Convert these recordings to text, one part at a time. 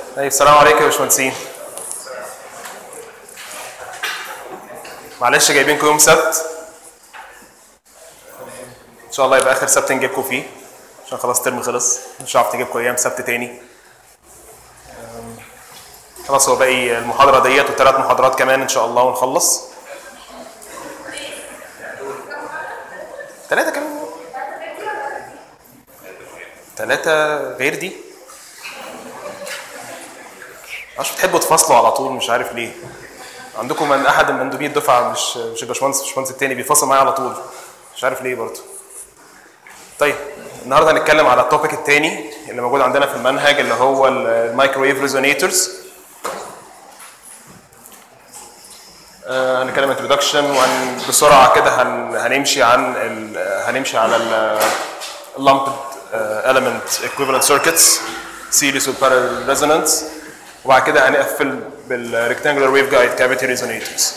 طيب السلام عليكم يا باشمهندسين. معلش جايبينكم يوم سبت، ان شاء الله يبقى اخر سبت نجيبكم فيه عشان خلاص الترم خلص، مش هعرف نجيبكم ايام سبت تاني. خلاص هو باقي المحاضره ديت و3 محاضرات كمان ان شاء الله ونخلص. 3 كمان، 3 غير دي. مش بتحبوا تفصلوا على طول، مش عارف ليه. عندكم من احد المندوبي الدفعه مش الباشمهندس التاني بيفصل معايا على طول، مش عارف ليه برضه. طيب النهارده هنتكلم على التوبيك الثاني اللي موجود عندنا في المنهج اللي هو المايكروويف ريزونيتورز. هنتكلم انترودكشن وبسرعه كده هنمشي على اللامبد element equivalent circuits series و parallel resonance، وبعد كده هنقفل بالريكتانجولار ويف جايد كافيتي ريزونيتورز.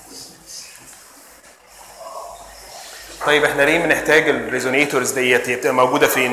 طيب احنا ليه بنحتاج الريزونيتورز ديت؟ هي بتبقى موجوده فين؟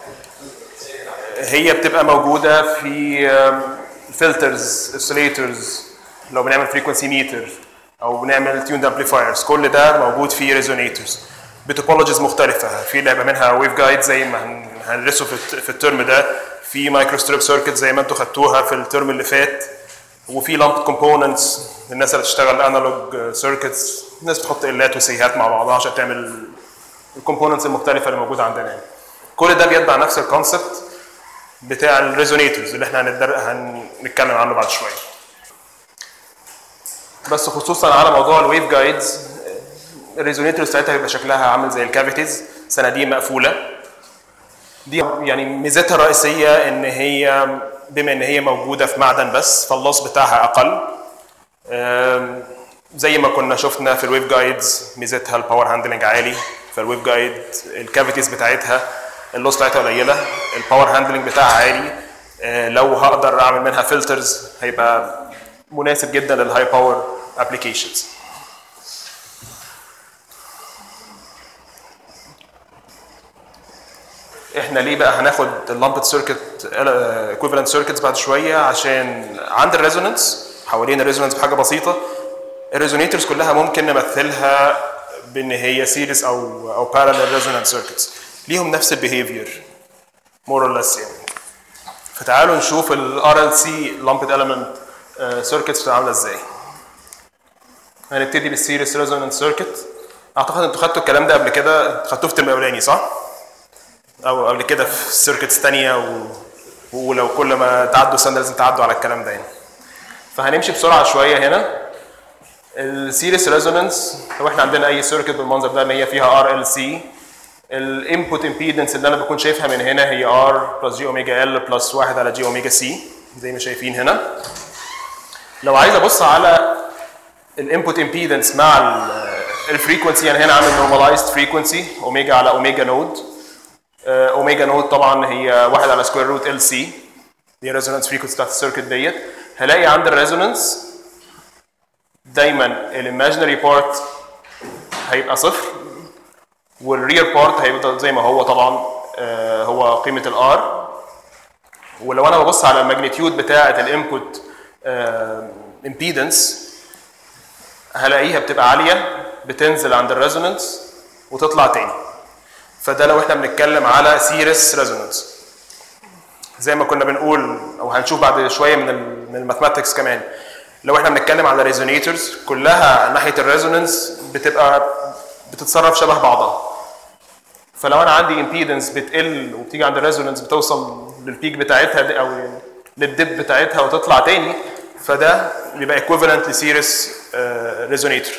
هي بتبقى موجوده في فلترز، اوسيليتورز، لو بنعمل فريكونسي ميتر او بنعمل تيوند امبليفايرز، كل ده موجود في ريزونيتورز بتوبولوجيز مختلفه. في اللي هيبقى منها ويف جايد زي ما هندرسه في الترم ده، في مايكروستريب سيركت زي ما انتم خدتوها في الترم اللي فات، وفي لامب كومبوننتس للناس اللي بتشتغل انالوج سيركتس، الناس بتحط قلات وسيهات مع بعضها عشان تعمل الكومبوننتس المختلفه اللي موجوده عندنا يعني. كل ده بيتبع نفس الكونسبت بتاع الريزونيتورز اللي احنا هنتكلم عنه بعد شويه. بس خصوصا على موضوع الويف جايدز، الريزونيتورز بتاعتها بيبقى شكلها عامل زي الكافيتيز، صناديق مقفوله. دي يعني ميزتها الرئيسيه ان هي بما ان هي موجوده في معدن بس فاللوس بتاعها اقل. زي ما كنا شفنا في الويف جايدز ميزتها الباور هاندلنج عالي، فالويف جايد الكافيتيز بتاعتها اللوس بتاعتها قليله، الباور هاندلنج بتاعها عالي. لو هقدر اعمل منها فلترز هيبقى مناسب جدا للهاي باور ابلكيشنز. احنا ليه بقى هناخد اللامبد سيركت ايكويفالنت سيركتس بعد شويه؟ عشان عند الريزونانس حوالين الريزونانس بحاجه بسيطه، الريزونيتورز كلها ممكن نمثلها بان هي سيريز او بارالل ريزونانس سيركتس، ليهم نفس البيهيفير مور اور ليس يعني. فتعالوا نشوف الار ال سي لامبد اليمنت سيركتس بتبقى عامله ازاي. هنبتدي بالسيريز ريزونانس سيركت. اعتقد انتوا خدتوا الكلام ده قبل كده، خدتوه في الترم الاولاني صح؟ او قبل كده في سيركتس ثانيه ولو كل ما تعدوا سنه لازم تعدوا على الكلام ده يعني. فهنمشي بسرعه شويه هنا. السيريس ريزونانس لو احنا عندنا اي سيركت بالمنظر ده ان هي فيها ار ال سي، الانبوت امبيدنس اللي انا بكون شايفها من هنا هي ار بلس جي اوميجا ال بلس 1 على جي اوميجا سي زي ما شايفين هنا. لو عايز ابص على الانبوت امبيدنس مع الفريكونسي، يعني هنا عامل نورماليزد فريكونسي اوميجا على اوميجا نود. اوميجا نود طبعا هي 1 على سكوير روت ال سي، دي الريزونانس فريكونسي بتاعت السيركت ديت. هلاقي عند الريزونانس دايما الايماجينري بارت هيبقى صفر والريال بارت هيبقى زي ما هو طبعا هو قيمه الار. ولو انا ببص على الماجنتيود بتاعه الانبوت امبيدنس هلاقيها بتبقى عاليه، بتنزل عند الريزونانس وتطلع تاني. فده لو احنا بنتكلم على سيريس ريزونانس. زي ما كنا بنقول او هنشوف بعد شويه من الماثماتكس كمان، لو احنا بنتكلم على ريزونيتورز كلها ناحيه الريزونانس بتتصرف شبه بعضها. فلو انا عندي امبيدنس بتقل وبتيجي عند الريزونانس بتوصل للبيك بتاعتها او للدب بتاعتها وتطلع تاني، فده بيبقى ايكويفالنت لسيريس ريزونيتور.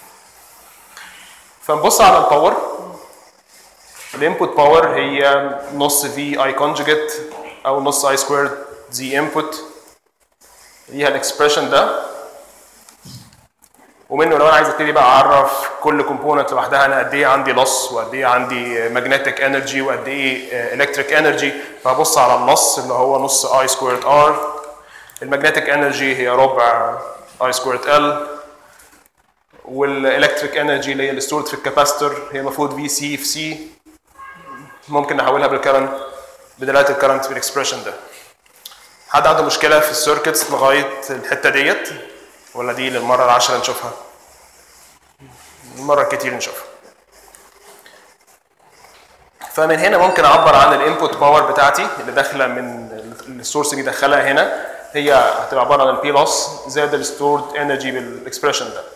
فنبص على الباور. الانبوت باور هي نص في اي كونجوجيت او نص اي سكوير زي انبوت، ليها الاكسبريشن ده. ومنه لو انا عايز ابتدي بقى اعرف كل كومبوننت لوحدها انا قد ايه عندي لوس وقد ايه عندي ماجنتيك انرجي وقد ايه الكتريك انرجي، فهبص على اللوس اللي هو نص اي سكويرد ار، الماجنتيك انرجي هي ربع اي سكويرد ال، والالكتريك انرجي اللي هي اللي ستورد في الكاباستور هي المفروض في سي في سي، ممكن نحولها بالكرنت بدلاله الكرنت بالاكسبريشن ده. حد عنده مشكله في السيركتس لغايه الحته ديت ولا دي للمره العاشره نشوفها؟ المره الكتير نشوفها. فمن هنا ممكن اعبر عن الانبوت باور بتاعتي اللي داخله من السورس دي دخلها هنا، هي هتبقى عباره عن البي لوس زائد الستورد انرجي بالاكسبريشن ده.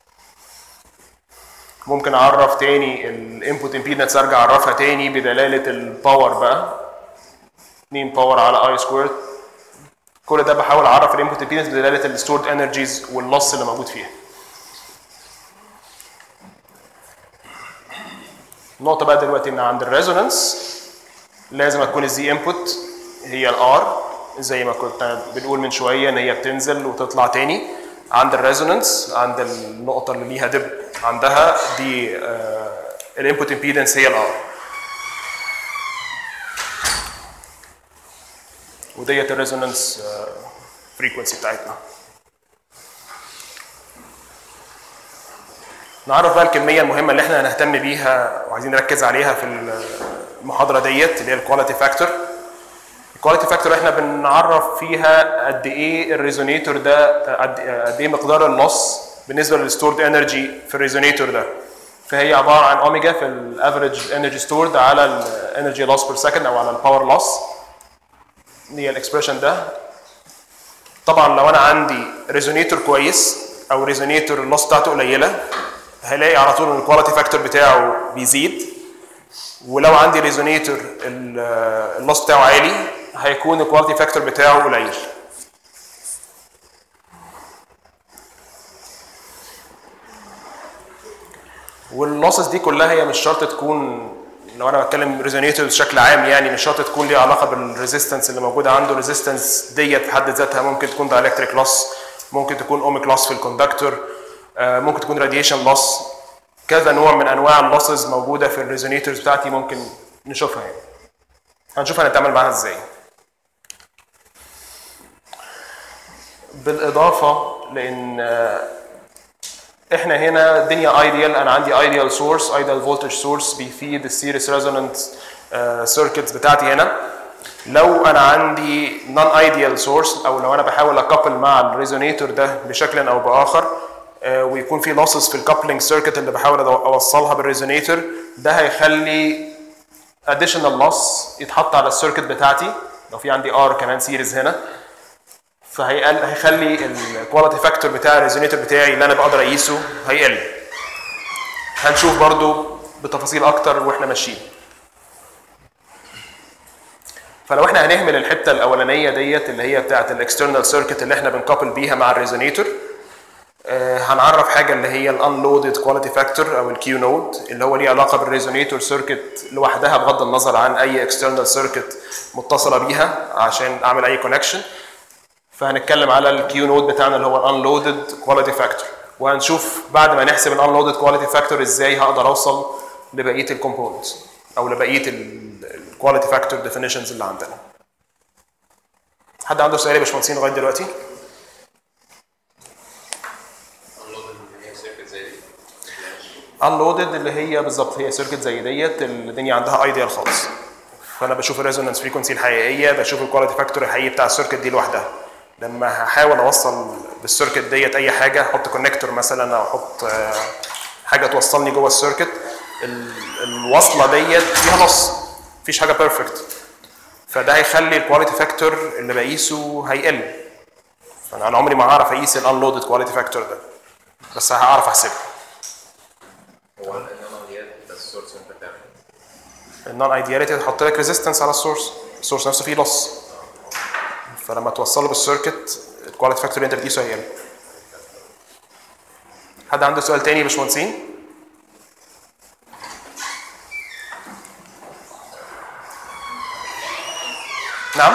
ممكن اعرف تاني الانبوت امبيدنس، ارجع اعرفها تاني بدلاله الباور بقى 2 باور على اي سكوير. كل ده بحاول اعرف الانبوت امبيدنس بدلاله الستورد انرجيز واللوس اللي موجود فيها. النقطه بقى دلوقتي ان عند الريزونانس لازم تكون الزي انبوت هي الار زي ما كنت بنقول من شويه ان هي بتنزل وتطلع تاني. عند الريزونانس عند النقطه اللي ليها دب عندها دي الانبوت امبيدنس هي الار، وديت الريزونانس فريكونسي بتاعتنا. نعرف بقى الكميه المهمه اللي احنا هنهتم بيها وعايزين نركز عليها في المحاضره ديت اللي هي الكواليتي فاكتور. الكواليتي فاكتور احنا بنعرف فيها قد ايه الريزونيتور ده، قد ايه مقدار اللوس بالنسبه للستورد انرجي في الريزونيتور ده. فهي عباره عن اوميجا في الافريج انرجي ستورد على الانرجي لوس بير سكند او على الباور لوس. هي الاكسبريشن ده. طبعا لو انا عندي ريزونيتور كويس او ريزونيتور اللوس بتاعته قليله هلاقي على طول ان الكواليتي فاكتور بتاعه بيزيد، ولو عندي ريزونيتور اللوس بتاعه عالي هيكون الكواليتي فاكتور بتاعه قليل. واللوسز دي كلها هي مش شرط تكون، لو انا بتكلم ريزونيتور بشكل عام يعني مش شرط تكون ليها علاقه بالريزيستنس اللي موجوده عنده. الريزيستنس ديت في حد ذاتها ممكن تكون دايلكتريك لوس، ممكن تكون اوميك لوس في الكوندكتور، ممكن تكون راديشن لوس. كذا نوع من انواع اللوسز موجوده في الريزونيتورز بتاعتي ممكن نشوفها يعني. هنشوف هنتعامل معاها ازاي. بالاضافه لان احنا هنا الدنيا ايديال، انا عندي ايديال سورس، ايديال فولتج سورس بيفيد السيريس ريزونانت سيركتس بتاعتي هنا. لو انا عندي نون ايديال سورس او لو انا بحاول اكابل مع الريزونيتور ده بشكل او باخر ويكون في لوسز في الكابلنج سيركت اللي بحاول اوصلها بالريزونيتور، ده هيخلي اديشنال لوس يتحط على السيركت بتاعتي. لو في عندي ار كمان سيريز هنا هيخلي الكواليتي فاكتور بتاع الريزونيتور بتاعي اللي انا بقدر اقيسه هيقل. هنشوف برضو بتفاصيل اكتر واحنا ماشيين. فلو احنا هنهمل الحته الاولانيه ديت اللي هي بتاعه الاكسترنال سيركت اللي احنا بنكابل بيها مع الريزونيتور، هنعرف حاجه اللي هي الانلودد كواليتي فاكتور او الكيو نود اللي هو ليه علاقه بالريزونيتور سيركت لوحدها بغض النظر عن اي اكسترنال سيركت متصله بيها عشان اعمل اي كونكشن. فهنتكلم على الكيو نود بتاعنا اللي هو الانلودد كواليتي فاكتور، وهنشوف بعد ما نحسب الانلودد كواليتي فاكتور ازاي هقدر اوصل لبقيه الكومبوننتس او لبقيه الكواليتي فاكتور ديفينيشنز اللي عندنا. حد عنده سؤال يا باشمهندسين لغايه دلوقتي؟ unloaded اللي هي بالظبط هي سيركت زي ديت الدنيا عندها ايديال خالص. فانا بشوف الريزونانس فريكونسي الحقيقيه، بشوف الكواليتي فاكتور الحقيقي بتاع السيركت دي لوحدها. لما هحاول اوصل بالسيركت ديت اي حاجه، احط كونكتور مثلا او احط حاجه توصلني جوه السيركت، الوصله ديت فيها نص، مفيش حاجه بيرفكت. فده هيخلي الكواليتي فاكتور اللي بقيسه هيقل. فانا عمري ما هعرف اقيس الانلودد كواليتي فاكتور ده، بس هعرف احسبه. هو النون ايدياليتي بتاع السورس انت بتعمل النون ايدياليتي هتحط لك ريزيستنس على السورس، السورس نفسه فيه لوس، فلما توصله بالسيركت الكواليتي فاكتور اللي انت بتقيسه هيقل. حد عنده سؤال تاني يا باشمهندسين؟ نعم؟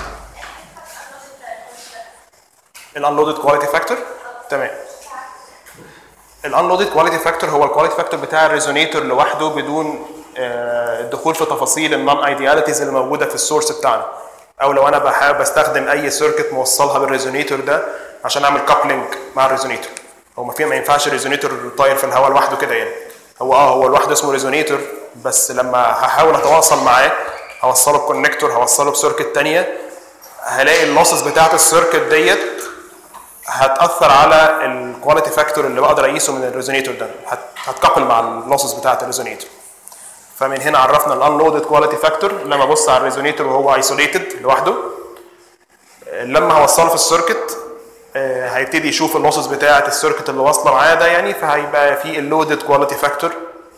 الانلودد كواليتي فاكتور؟ تمام. الانلودد كواليتي فاكتور هو الكواليتي فاكتور بتاع الريزونيتور لوحده بدون الدخول في تفاصيل النون ايدياليتيز اللي موجوده في السورس بتاعنا. او لو انا بحب استخدم اي سيركت موصلها بالريزونيتور ده عشان اعمل كابلنج مع الريزونيتور. هو ما ينفعش الريزونيتور طاير في الهواء لوحده كده يعني. هو لوحده اسمه ريزونيتور، بس لما هحاول اتواصل معاه هوصله بكونكتور، هوصله بسيركت ثانيه، هلاقي اللوسز بتاعت السيركت ديت هتاثر على الكواليتي فاكتور اللي بقدر اقيسه من الريزونيتور ده، هتكابل مع اللوسز بتاعت الريزونيتور. فمن هنا عرفنا الانلودد كواليتي فاكتور لما ابص على الريزونيتور وهو ايسوليتد لوحده. لما هوصله في السيركت هيبتدي يشوف اللوسز بتاعت السيركت اللي واصله معاه ده يعني، فهيبقى في اللودد كواليتي فاكتور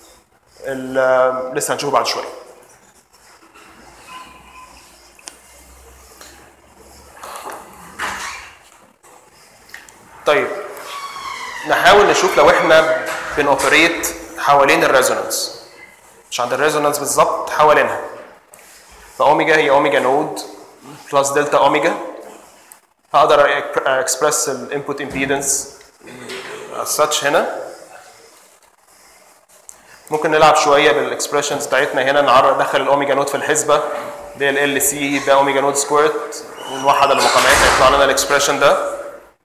لسه هنشوفه بعد شويه. طيب نحاول نشوف لو احنا بنوبريت حوالين الريزونانس، مش عند الريزونانس بالظبط، حوالينها. فاوميجا هي اوميجا نود بلس دلتا اوميجا. هقدر اكسبرس الانبوت امبيدنس as such هنا. ممكن نلعب شويه بالاكسبريشنز بتاعتنا هنا، ندخل الاوميجا نود في الحسبه، ده ال سي ده اوميجا نود سكويرت، ونوحد المقامات هيطلع لنا الاكسبريشن ده.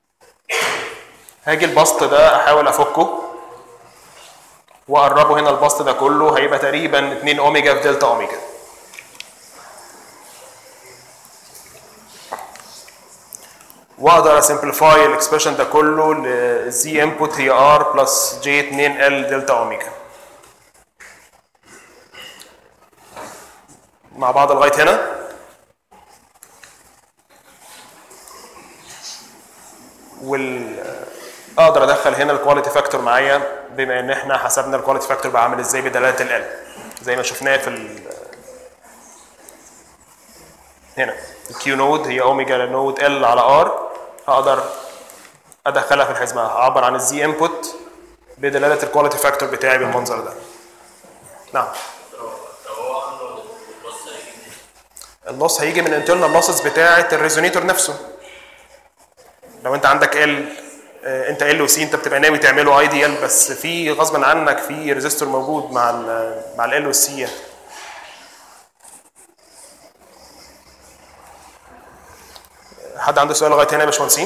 هاجي البسط ده احاول افكه واقربه هنا، البسط ده كله هيبقى تقريبا 2 اوميجا في دلتا اوميجا. واقدر اسمبليفاي الاكسبريشن ده كله لزي انبوت هي ار بلس جي 2 ال دلتا اوميجا مع بعض لغايه هنا. اقدر ادخل هنا الكواليتي فاكتور معايا، بما ان احنا حسبنا الكواليتي فاكتور بقى عامل ازاي بدلاله ال زي ما شفناه في هنا. الكيو نود هي اوميجا نود ال على ار، اقدر ادخلها في الحسبه، اعبر عن الزي انبوت بدلاله الكواليتي فاكتور بتاعي بالمنظر ده. نعم. اللوس هيجي من الانترنال لوسز بتاعه الريزونيتور نفسه. لو انت عندك انت ال وسي انت بتبقى ناوي تعمله اي دي ال، بس في غصبا عنك في ريزيستور موجود مع ال والسي. حد عنده سؤال لغايه هنا يا باشمهندسين؟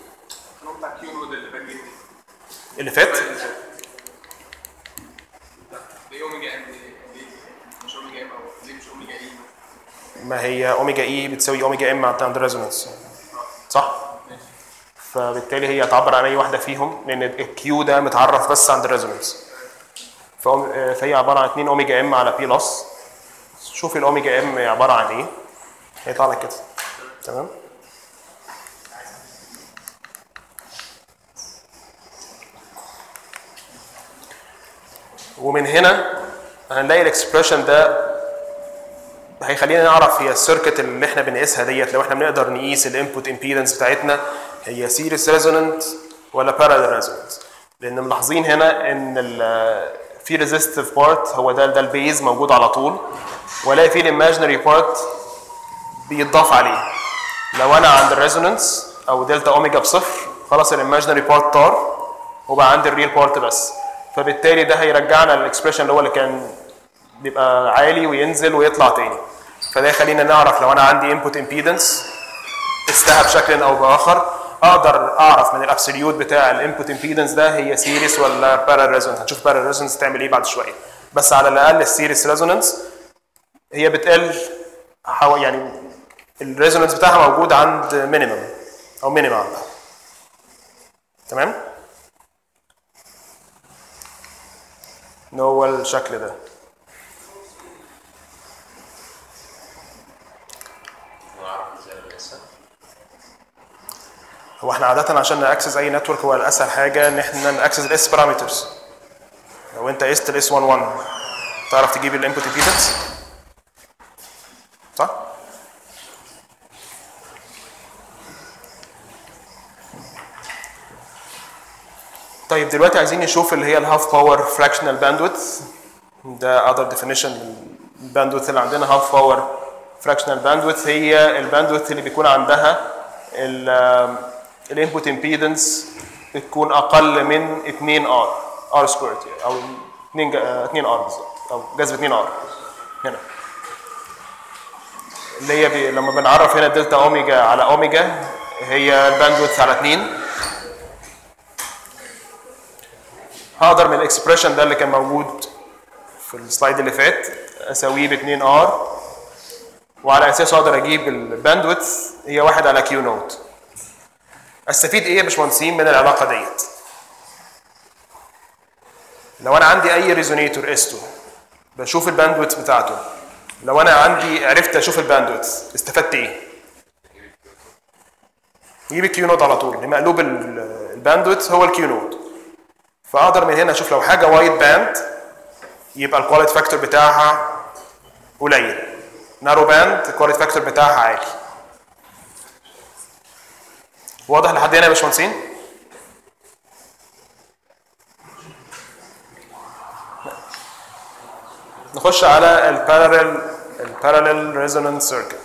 اللي فات ما هي اوميجا اي بتساوي اوميجا ام عند الريزونانس، صح؟ فبالتالي هي تعبر عن اي واحده فيهم، لان الكيو ده متعرف بس عند الريزونانس. فهي عباره عن 2 اوميجا ام على بي لس. شوفي الاوميجا ام عباره عن ايه، هيطلع لك كده. تمام؟ ومن هنا هنلاقي الاكسبريشن ده هيخلينا نعرف هي السيركت اللي احنا بنقيسها ديت، لو احنا بنقدر نقيس الانبوت امبيدنس بتاعتنا هي سيريس ريزونانت ولا بارالل ريزونانت. لان ملاحظين هنا ان في ريزيستيف بارت هو ده البيز موجود على طول، ولا في الايماجينري بارت بيتضاف عليه. لو انا عند الريزونانس او دلتا اوميجا بصفر، خلاص الايماجينري بارت طار وبقى عندي الريل بارت بس. فبالتالي ده هيرجعنا للاكسبريشن اللي هو اللي كان بيبقى عالي وينزل ويطلع تاني. فده يخلينا نعرف لو انا عندي انبوت امبيدنس قستها بشكل او باخر، اقدر اعرف من الابسوليوت بتاع الانبوت امبيدنس ده هي سيريس ولا بارالل ريزونانس. هنشوف بارالل ريزونانس تعمل ايه بعد شويه، بس على الاقل السيريس ريزونانس هي بتقل يعني الريزونانس بتاعها موجود عند مينيمم او مينيمم عندها. تمام؟ هو الشكل ده. هو احنا عادة عشان ناكسس اي نتورك هو الاسهل حاجة ان احنا ناكسس الاس بارامترز. لو انت قست الاس 11 تعرف تجيب الانبوت امبيدنس؟ صح؟ طيب دلوقتي عايزين نشوف اللي هي الهاف باور فراكشنال باندويث. ده اذر ديفينيشن الباندويث اللي عندنا. هاف باور فراكشنال باندويث هي الباندويث اللي بيكون عندها الانبوت امبيدنس بتكون اقل من 2 ار سكويرد او 2 ار بالظبط، او جذر 2 ار هنا، اللي هي لما بنعرف هنا دلتا اوميجا على اوميجا هي الباندويث على 2. هقدر من الاكسبريشن ده اللي كان موجود في السلايد اللي فات اساويه ب 2 ار وعلى اساسه اقدر اجيب الباندويث هي 1 على كيو نود. استفيد ايه يا باشمهندسين من العلاقه ديت؟ لو انا عندي اي ريزونيتور اس 2 بشوف الباندويث بتاعته، لو انا عرفت اشوف الباندويث استفدت ايه؟ يجيب الكيو نود على طول، مقلوب الباندويث هو الكيو نود. فاقدر من هنا اشوف لو حاجه وايد باند يبقى الكواليتي فاكتور بتاعها قليل، نارو باند الكواليتي فاكتور بتاعها عالي. واضح لحد هنا يا باشمهندسين؟ نخش على الباراليل ريزونانس سيركت.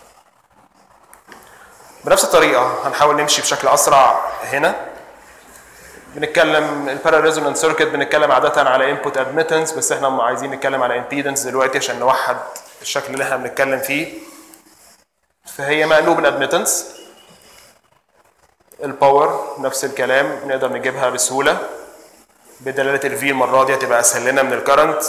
بنفس الطريقه هنحاول نمشي بشكل اسرع. هنا بنتكلم الباراليل ريزونانس سيركت، بنتكلم عاده على انبوت ادميتنس، بس احنا عايزين نتكلم على امبيدنس دلوقتي عشان نوحد الشكل اللي احنا بنتكلم فيه. فهي مقلوب الادميتنس. الباور نفس الكلام، نقدر نجيبها بسهوله بدلاله الفي. المره دي هتبقى اسهل لنا من الكرنت.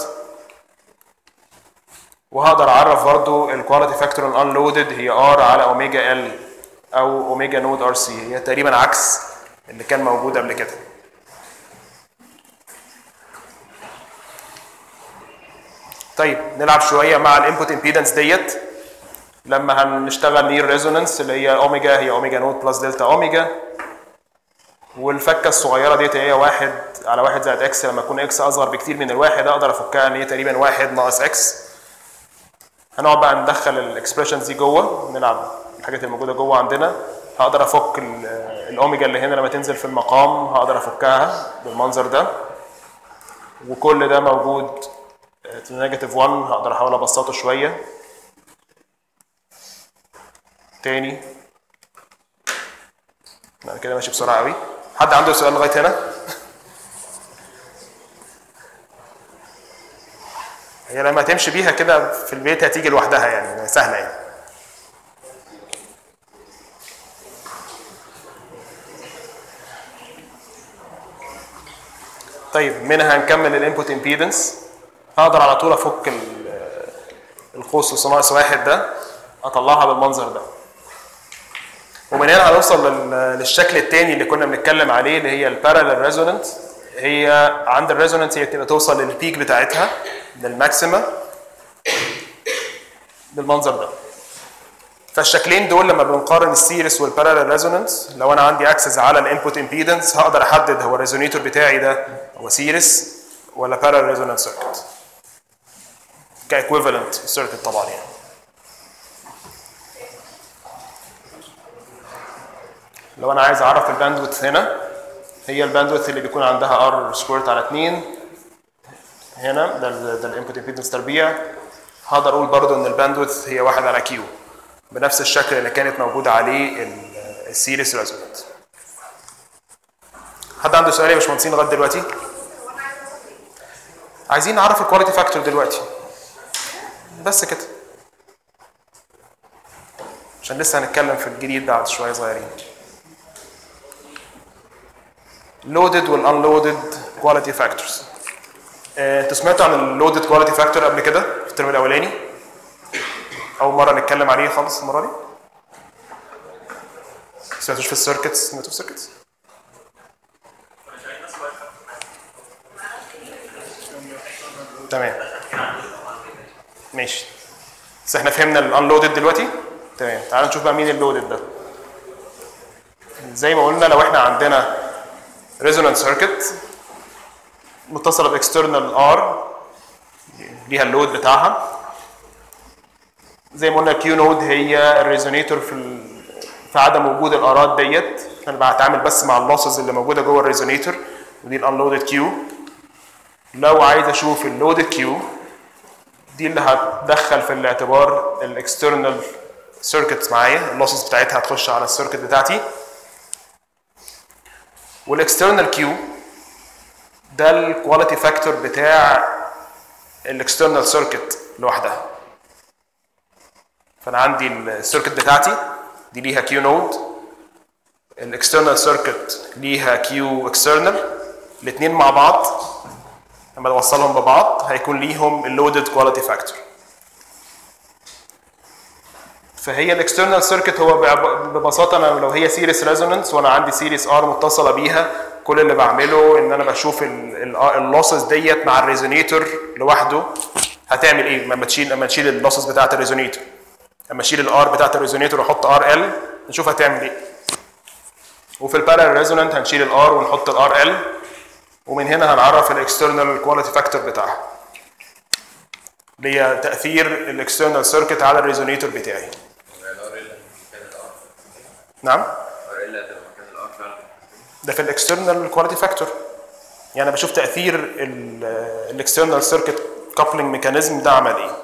وهقدر اعرف برضو الكواليتي فاكتور الانلودد هي ار على اوميجا ال او اوميجا نود ار سي، هي تقريبا عكس اللي كان موجود قبل كده. طيب نلعب شويه مع الانبوت امبيدنس ديت. لما هنشتغل نير ريزونانس اللي هي اوميجا هي اوميجا نود بلس دلتا اوميجا، والفكه الصغيره ديت هي 1 على 1 زائد اكس. لما يكون اكس اصغر بكتير من الواحد اقدر افكها ان هي تقريبا 1 ناقص اكس. هنقعد بقى ندخل الاكسبريشنز دي جوه، نلعب الحاجات الموجوده جوه عندنا. هقدر افك الاوميجا اللي هنا لما تنزل في المقام، هقدر افكها بالمنظر ده. وكل ده موجود نيجاتيف 1، هقدر احاول ابسطه شويه. تاني انا كده ماشي بسرعه قوي. حد عنده سؤال لغايه هنا؟ هي لما تمشي بيها كده في البيت هتيجي لوحدها، يعني سهله يعني. طيب منها هنكمل الانبوت امبيدنس. هقدر على طول افك القوس ناقص 1 ده، اطلعها بالمنظر ده. ومن هنا هنوصل للشكل الثاني اللي كنا بنتكلم عليه اللي هي الباراليل ريزونانت. هي عند الريزونانت هي بتبقى توصل للبيك بتاعتها للماكسيما بالمنظر ده. فالشكلين دول لما بنقارن السيريس والباراليل ريزونانس، لو انا عندي اكسس على الانبوت امبيدنس هقدر احدد هو الريزونيتور بتاعي ده هو سيريس ولا باراليل ريزونانس سيركت كايكويفالنت سيركت طبعا يعني. لو انا عايز اعرف الباندويث هنا، هي الباندويث اللي بيكون عندها ار سكويرت على 2 هنا، ده الانبوت امبيدنس تربيع. هقدر اقول برضو ان الباندويث هي 1 على كيو بنفس الشكل اللي كانت موجوده عليه السيريس ريزونانت. حد عنده سؤال يا باشمهندسين لغايه دلوقتي؟ عايزين نعرف الكواليتي فاكتور دلوقتي بس كده، عشان لسه هنتكلم في الجديد بعد شويه صغيرين. loaded وال unloaded quality factors. انتوا سمعتوا عن اللودد كواليتي فاكتور قبل كده في الترم الاولاني؟ اول مره نتكلم عليه خالص المره دي؟ سمعتوش في السيركتس؟ سمعتوا في السيركتس؟ تمام ماشي. بس احنا فهمنا الانلودد دلوقتي؟ تمام. تعالوا نشوف بقى مين اللودد ده. زي ما قلنا لو احنا عندنا ريزونانس سيركت متصله باكسترنال ار ليها اللود بتاعها، زي ما قلنا الكيو نود هي الريزونيتور في عدم وجود الارات ديت. انا بتعامل بس مع اللوسز اللي موجوده جوه الريزونيتور، ودي الانلودد كيو. لو عايز اشوف اللودد كيو دي اللي هتدخل في الاعتبار الاكسترنال سيركتس معايا، اللوسز بتاعتها هتخش على السيركت بتاعتي. والاكسترنال كيو ده الكواليتي فاكتور بتاع الاكسترنال سيركت لوحدها. فانا عندي السيركت بتاعتي دي ليها كيو نود، الاكسترنال سيركت ليها كيو اكسترنال، الاثنين مع بعض لما اوصلهم ببعض هيكون ليهم اللودد كواليتي فاكتور. فهي الاكسترنال سيركت هو ببساطه انا لو هي سيريس ريزونانس وانا عندي سيريس ار متصله بيها، كل اللي بعمله ان انا بشوف اللوسز ديت مع الريزونيتور لوحده هتعمل ايه لما تشيل اللوسز بتاعه الريزونيتور. لما اشيل الار بتاعه الريزونيتور واحط ار ال نشوف هتعمل ايه. وفي البارallel ريزونانت هنشيل الار ونحط الار ال، ومن هنا هنعرف الاكسترنال كواليتي فاكتور بتاعها اللي هي تاثير الاكسترنال سيركت على الريزونيتور بتاعي. نعم؟ ده في الاكسترنال كواليتي فاكتور. يعني بشوف تاثير الاكسترنال سيركت كابلنج ميكانيزم ده عمل ايه.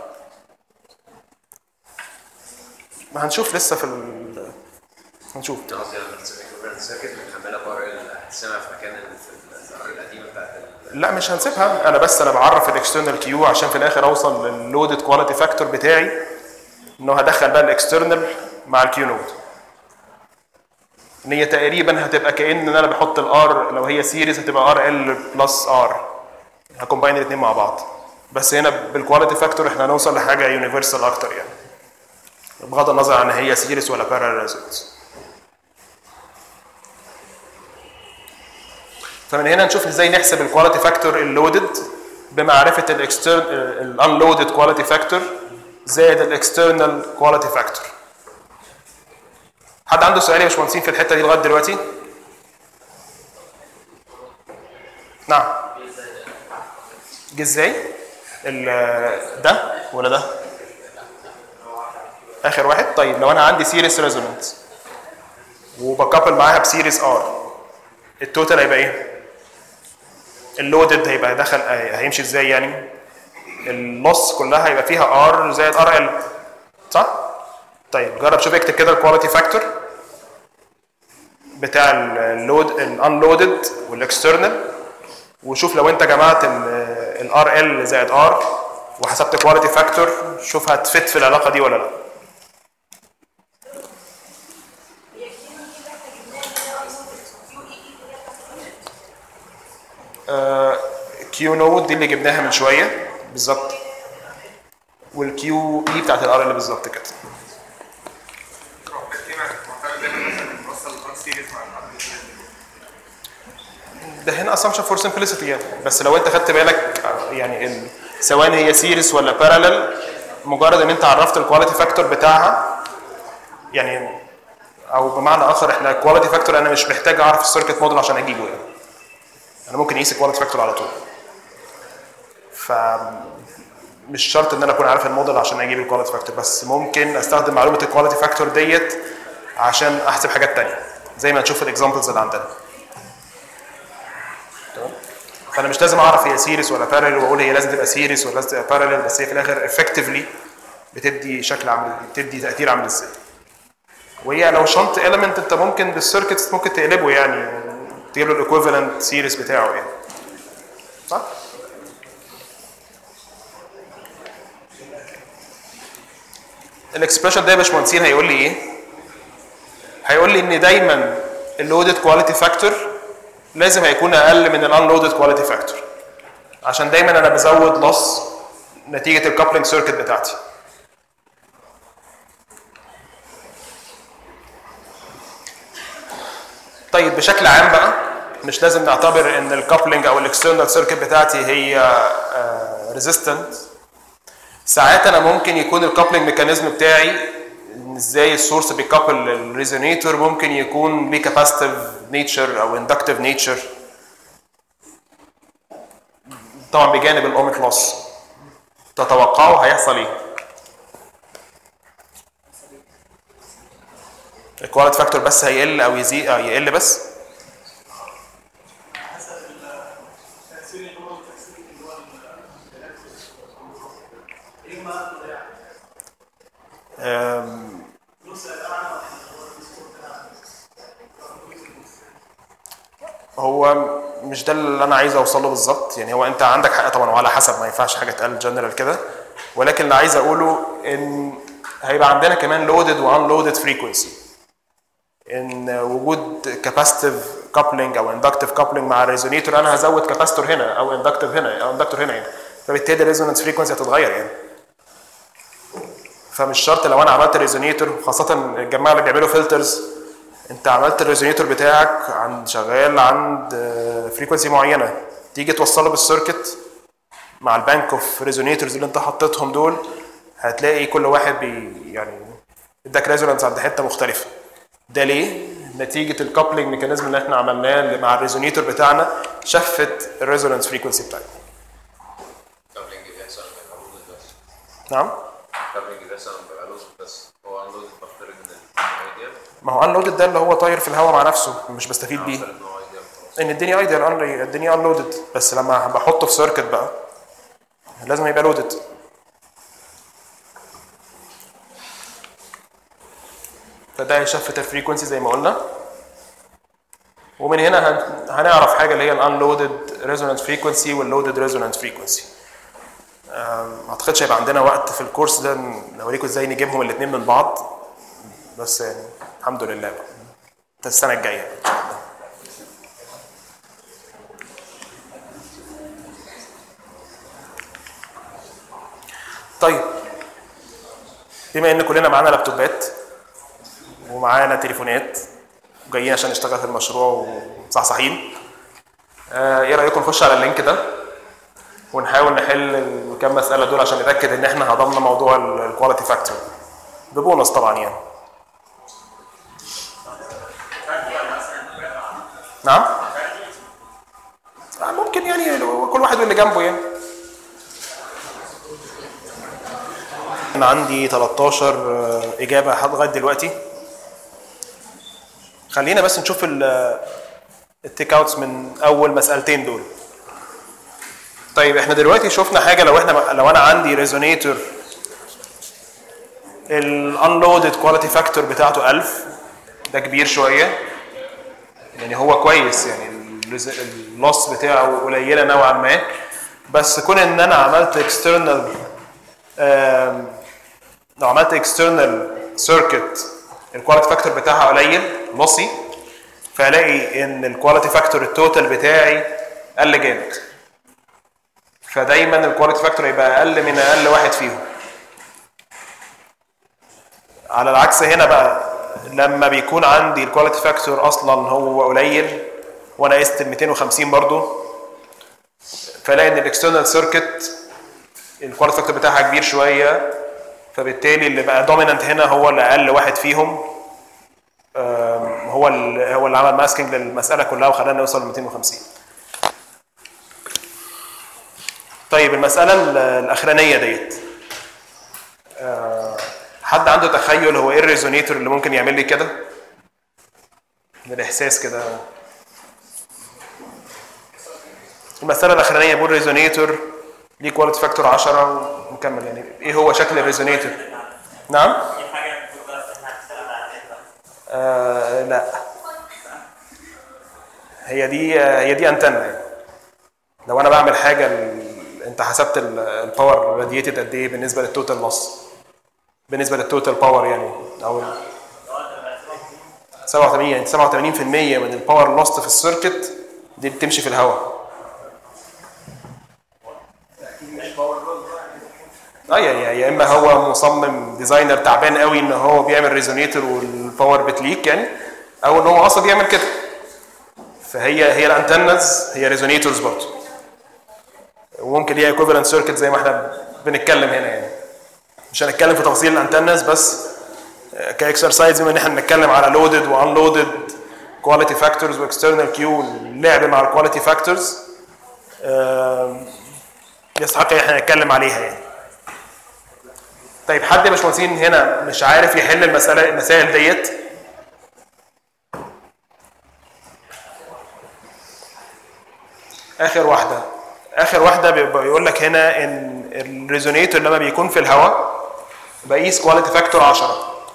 ما هنشوف لسه في هنشوف. لا مش هنسيبها، انا بعرف الاكسترنال كيو عشان في الاخر اوصل لللودد كواليتي فاكتور بتاعي، انه هدخل بقى الاكسترنال مع الكيو نود. ان هي تقريبا هتبقى كأن انا بحط الار لو هي سيريز هتبقى ار ال بلس ار، هكومباين الاثنين مع بعض. بس هنا بالكواليتي فاكتور احنا هنوصل لحاجه يونيفرسال اكتر يعني، بغض النظر عن هي سيريز ولا بارالل ريزونانس. فمن هنا نشوف ازاي نحسب الكواليتي فاكتور اللودد بمعرفه الانلودد كواليتي فاكتور زائد الاكسترنال كواليتي فاكتور. حد عنده سؤال يا باشمهندسين في الحته دي لغايه دلوقتي؟ نعم. جه ازاي؟ ده ولا ده؟ اخر واحد. طيب لو انا عندي سيريس ريزونانس وبكابل معاها بسيريس ار، التوتال هيبقى ايه؟ اللودد هيبقى دخل هيمشي ازاي يعني؟ اللوس كلها هيبقى فيها ار زائد ار ال، صح؟ طيب جرب شوف اكتب كده الكواليتي فاكتور بتاع اللود الانلودد والاكسترنال، وشوف لو انت جمعت الار ال زائد ار وحسبت كواليتي فاكتور، شوف هتفت في العلاقه دي ولا لا. كيو نود دي اللي جبناها من شويه بالظبط، والكيو اي بتاعت الار ال بالظبط كده. ده هنا assumption for simplicity يعني، بس لو انت خدت بالك يعني سواء هي سيريس ولا بارالل، مجرد ان انت عرفت الكواليتي فاكتور بتاعها يعني، او بمعنى اخر احنا الكواليتي فاكتور انا مش محتاج اعرف السيركت موديل عشان اجيبه يعني، انا ممكن اقيس الكواليتي فاكتور على طول. مش شرط ان انا اكون عارف الموديل عشان اجيب الكواليتي فاكتور، بس ممكن استخدم معلومه الكواليتي فاكتور ديت عشان احسب حاجات ثانيه زي ما نشوف الاكزامبلز اللي عندنا. تمام؟ فانا مش لازم اعرف هي سيريس ولا بارالل واقول هي لازم تبقى سيريس ولا لازم تبقى بارالل، بس هي في الاخر افكتفلي بتدي شكل عامل، بتدي تاثير عامل ازاي. وهي لو شنط اليمنت انت ممكن بالسيركتس ممكن تقلبه يعني، تجيب له الايكويفالنت سيريس بتاعه يعني، صح؟ الاكسبريشن ده يا باشمهندسين هيقول لي ايه؟ هيقول لي ان دايما اللودد كواليتي فاكتور لازم هيكون اقل من الانلودد كواليتي فاكتور، عشان دايما انا بزود لوس نتيجه الكابلنج سيركت بتاعتي. طيب بشكل عام بقى مش لازم نعتبر ان الكابلنج او الاكسترنال سيركت بتاعتي هي ريزيستنت. ساعات انا ممكن يكون الكابلنج ميكانيزم بتاعي ازاي السورس بيكابل الريزونيتور ممكن يكون ليه كاباسيتيف نيتشر او اندكتيف نيتشر، طبعا بجانب الاوميك لوس. تتوقعوا هيحصل ايه؟ الكواليتي فاكتور بس هيقل او يزيد او يقل بس؟ هو مش ده اللي انا عايز اوصل له بالظبط يعني، هو انت عندك حق طبعا وعلى حسب، ما ينفعش حاجه تقال جنرال كده، ولكن اللي عايز اقوله ان هيبقى عندنا كمان لودد وان لودد فريكونسي، ان وجود كاباسيتيف كابلنج او اندكتيف كابلنج مع الريزونيتور انا هزود كاباسيتور هنا او اندكتيف هنا او اندكتور هنا يعني، فبالتالي الريزونانس فريكونسي هتتغير يعني. فمش شرط لو انا عملت ريزونيتور، خاصه الجماعه اللي بيعملوا فلترز، انت عملت الريزونيتور بتاعك شغال عند فريكونسي معينه، تيجي توصله بالسيركت مع البانك اوف ريزونيتورز اللي انت حطيتهم دول، هتلاقي كل واحد يعني اداك ريزونانس عند حته مختلفه. ده ليه؟ نتيجه الكابلنج ميكانيزم اللي احنا عملناه اللي مع الريزونيتور بتاعنا شفت الريزونانس فريكونسي بتاعتنا. كابلنج بيحصل بيبقى لود بس. نعم؟ كابلنج بيحصل بيبقى لود بس، هو انلود بفترض ان الايديال. ما هو انلودد ده اللي هو طاير في الهواء مع نفسه مش بستفيد بيه. ان الدنيا ايديال، الدنيا انلودد، بس لما بحطه في سيركت بقى لازم يبقى لودد. فده هيشفت الفريكونسي زي ما قلنا. ومن هنا هنعرف حاجه اللي هي الانلودد ريزونانس فريكونسي واللودد ريزونانس فريكونسي. ما اعتقدش هيبقى عندنا وقت في الكورس ده نوريكم ازاي نجيبهم الاثنين من بعض، بس يعني الحمد لله بقى السنه الجايه ان شاء الله. طيب بما ان كلنا معانا لابتوبات ومعانا تليفونات وجايين عشان نشتغل في المشروع ومصحصحين، ايه رايكم نخش على اللينك ده ونحاول نحل الكام مساله دول عشان نتاكد ان احنا هضمنا موضوع الكواليتي فاكتور ببونص طبعا يعني. نعم؟ ممكن يعني كل واحد واللي جنبه يعني. انا عندي 13 اجابه لغايه دلوقتي. خلينا بس نشوف التيك اوتس من اول مسالتين دول. طيب احنا دلوقتي شفنا حاجه، لو انا عندي ريزونيتور الانلودد كواليتي فاكتور بتاعته 1000، ده كبير شويه يعني، هو كويس يعني اللوس بتاعه قليله نوعا ما، بس كون ان انا عملت اكسترنال لو عملت اكسترنال سيركت الكواليتي فاكتور بتاعها قليل لوسي، فالاقي ان الكواليتي فاكتور التوتال بتاعي قل جامد. فدايما الكواليتي فاكتور يبقى اقل من اقل واحد فيهم. على العكس هنا بقى لما بيكون عندي الكواليتي فاكتور اصلا هو قليل وانا قست 250 برضو، فلاقي ان الاكسترنال سيركت الكواليتي فاكتور بتاعها كبير شويه، فبالتالي اللي بقى دومينانت هنا هو اللي اقل واحد فيهم، هو اللي عمل ماسكينج للمساله كلها وخلانا نوصل ل 250. طيب المساله الاخرانيه ديت، حد عنده تخيل هو ايه الريزونيتور اللي ممكن يعمل لي كده؟ من الاحساس كده. المساله الاخرانيه بقول ريزونيتور ليه كواليتي فاكتور 10 ونكمل يعني ايه هو شكل الريزونيتور؟ نعم؟ لا، هي دي انتنه يعني. لو انا بعمل حاجه انت حسبت الباور راديتد قد ايه بالنسبه للتوتال لوس، بالنسبه للتوتال باور يعني، او 87 يعني 87% من الباور لوست في السيركت دي بتمشي في الهواء. يا اما هو مصمم ديزاينر تعبان قوي ان هو بيعمل ريزونيتور والباور بتليك يعني، او ان هو قصد يعمل كده. فهي الانتنز هي ريزونيتورز برضه، وممكن ليها ايكوفالنت سيركت زي ما احنا بنتكلم هنا يعني. مش هنتكلم في تفاصيل الانتنز، بس كاكسرسايز بما ان احنا بنتكلم على لودد وانلودد كواليتي فاكتورز واكسترنال كيو، اللعب مع الكواليتي فاكتورز يستحق احنا نتكلم عليها يعني. طيب حد يا باشمهندسين هنا مش عارف يحل المسائل ديت؟ اخر واحده بيقول لك هنا ان الريزونيتور لما بيكون في الهواء بقيس كواليتي فاكتور 10،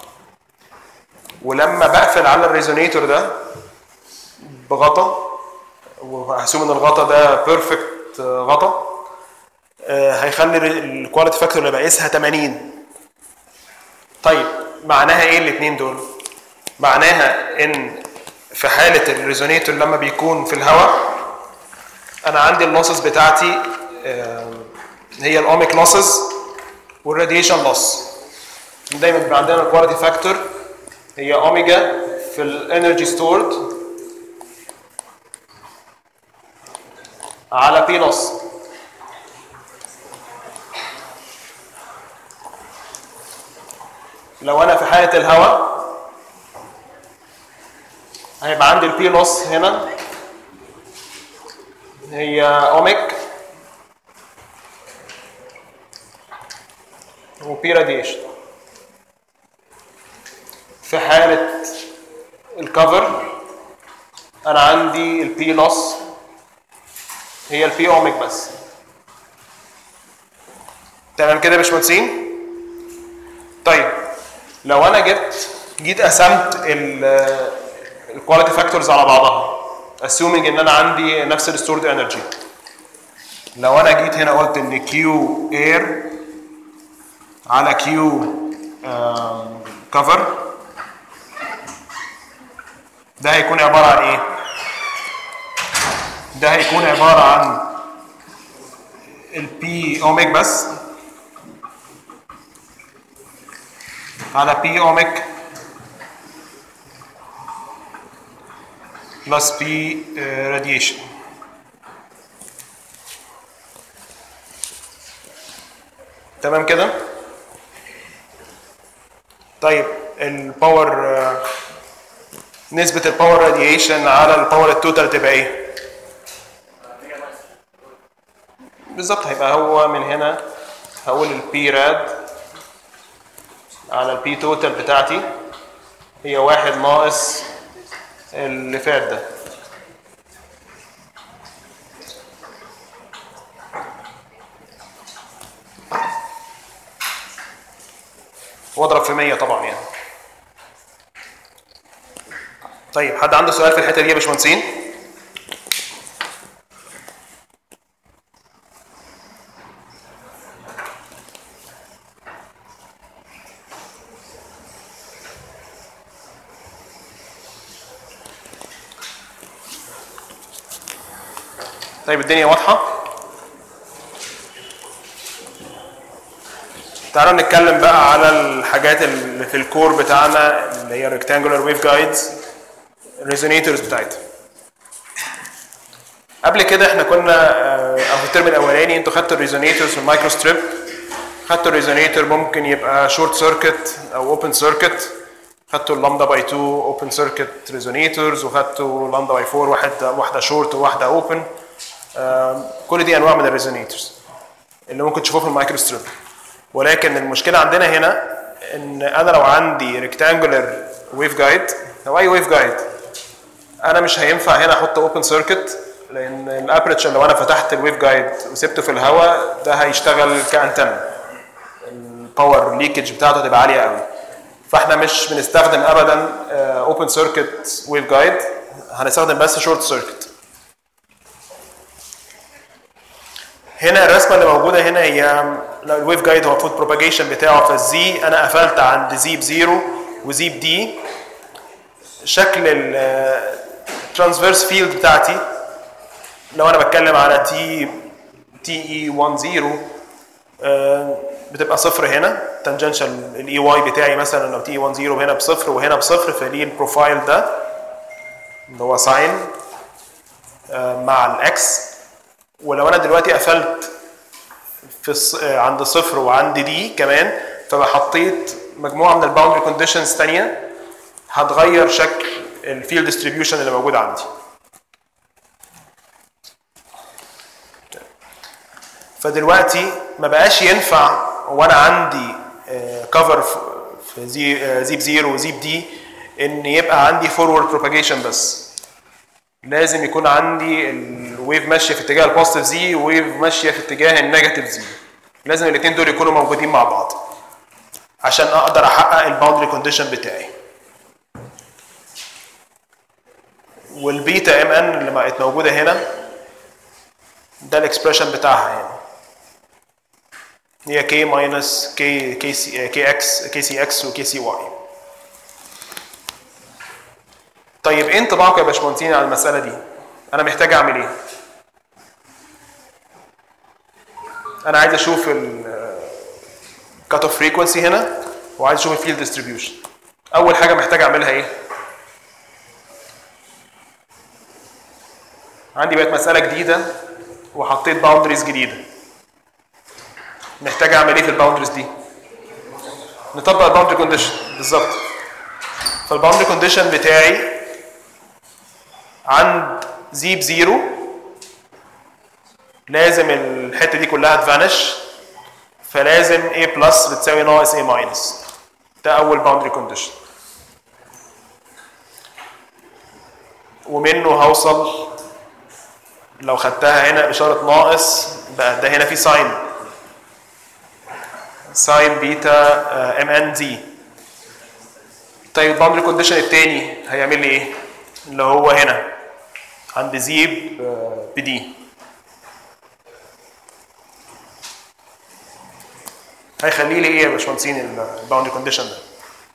ولما بقفل على الريزونيتور ده بغطا وهسوم ان الغطا ده بيرفكت غطا، هيخلي الكواليتي فاكتور اللي بقيسها 80. طيب معناها ايه الاثنين دول؟ معناها ان في حاله الريزونيتور لما بيكون في الهواء انا عندي اللوسز بتاعتي هي الاوميك لوسز والراديشن لوس. دايما بيبقى عندنا الكواليتي فاكتور هي اوميجا في الانرجي ستورد على بي نص. لو انا في حاله الهواء هيبقى عندي البي نص هنا هي اوميك وبي راديشن. في حاله الكفر انا عندي البي نص هي البي اوميك بس. تمام كده يا باشمهندسين؟ طيب لو انا جيت قسمت الكواليتي فاكتورز على بعضها assuming ان انا عندي نفس الستورد انرجي. لو انا جيت هنا قلت ان كيو اير على كيو كفر ده هيكون عباره عن ايه؟ ده هيكون عباره عن البي اوميك بس على بي اوميك بلس بي راديشن. تمام كده؟ طيب الباور نسبة الباور راديشن على الباور التوتال تبقى ايه؟ بالظبط هيبقى هو من هنا هقول البي راد على البي توتال بتاعتي هي 1 ناقص اللي فات ده. واضرب في 100 طبعا يعني. طيب حد عنده سؤال في الحته دي يا باشمهندسين؟ طيب الدنيا واضحه؟ تعالوا نتكلم بقى على الحاجات اللي في الكور بتاعنا اللي هي الريكتانجولار ويف جايدز الريزونيتورز بتاعتها. قبل كده احنا كنا او في الترم الاولاني انتوا خدتوا الريزونيتورز في المايكرو ستريب. خدتوا الريزونيتور ممكن يبقى شورت سيركت او اوبن سيركت. خدتوا اللامدا باي 2 اوبن سيركت ريزونيتورز وخدتوا لامدا باي 4 واحده شورت وواحده اوبن. كل دي انواع من الريزونيتورز اللي ممكن تشوفوها في المايكرو ستريب. ولكن المشكله عندنا هنا ان انا لو عندي ريكتانجولار ويف جايد او اي ويف جايد انا مش هينفع هنا احط اوبن سيركت لان الابرتشر لو انا فتحت الويف جايد وسبته في الهواء ده هيشتغل كانتن. الباور ليكج بتاعته هتبقى عاليه قوي. فاحنا مش بنستخدم ابدا اوبن سيركت ويف جايد هنستخدم بس شورت سيركت. هنا الرسمه اللي موجوده هنا هي الويف جايد هو المفروض بروباجيشن بتاعه في الزي. انا قفلت عند زي ب0 وزي بدي. شكل الترانسفيرس فيلد بتاعتي لو انا بتكلم على تي اي 10 بتبقى صفر هنا تانجنشال الاي واي بتاعي مثلا لو تي اي 10 هنا بصفر وهنا بصفر فليه البروفايل ده اللي هو ساين مع الاكس. ولو انا دلوقتي قفلت في عند صفر وعند دي كمان فحطيت مجموعه من الباوندري كونديشنز ثانيه هتغير شكل الفيلد ديستريبيوشن اللي موجود عندي. فدلوقتي ما بقاش ينفع وانا عندي كفر في زي بزيرو وزي بدي ان يبقى عندي فورورد بروباجيشن بس. لازم يكون عندي الويف ماشيه في اتجاه البوزيتيف زي وويف ماشيه في اتجاه النيجاتيف زي. لازم الاثنين دول يكونوا موجودين مع بعض عشان اقدر احقق الباوندري كونديشن بتاعي. والبيتا ام ان اللي بقت موجوده هنا ده الاكسبريشن بتاعها هنا هي كي ماينس كي سي اكس وكي سي واي. طيب ايه انطباعكم يا باشمهندسين على المساله دي؟ انا محتاج اعمل ايه؟ انا عايز اشوف الكات اوف فريكونسي هنا وعايز اشوف الفيلد ديستريبيوشن. اول حاجه محتاج اعملها ايه؟ عندي بقت مساله جديده وحطيت باوندريز جديده. محتاج اعمل ايه في الباوندريز دي؟ نطبق الباوندري كونديشن بالظبط. فالباوندري كونديشن بتاعي عند زي بزيرو لازم الحته دي كلها تفانش، فلازم A بلس بتساوي ناقص A ماينس. ده اول باوندري كونديشن، ومنه هوصل لو خدتها هنا اشاره ناقص بقى ده هنا في ساين بيتا ام ان دي. طيب الباوندري كونديشن الثاني هيعمل لي ايه؟ اللي هو هنا عند زي بدي هيخلي لي ايه يا باشمهندسين الباوندري كونديشن ده؟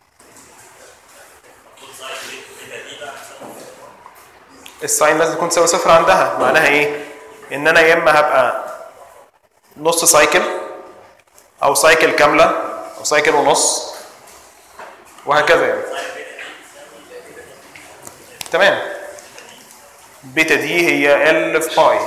الساين لازم تكون تساوي صفر عندها. معناها ايه؟ ان انا يا اما هبقى نص سايكل او سايكل كامله او سايكل ونص وهكذا يعني. تمام. بيتا دي هي ال في باي.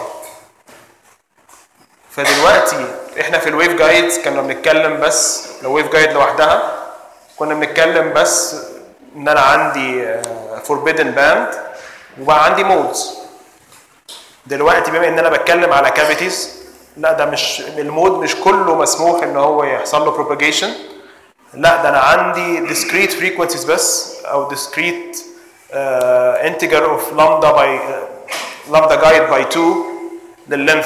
فدلوقتي احنا في الويف جايد كنا بنتكلم بس لو ويف جايد لوحدها كنا بنتكلم بس ان انا عندي فوربيدن باند وبقى عندي مودز. دلوقتي بما ان انا بتكلم على كافيتيز، لا ده مش المود مش كله مسموح ان هو يحصل له بروباجيشن، لا ده انا عندي discrete frequencies بس او discrete integer of lambda guide by 2 لللينث.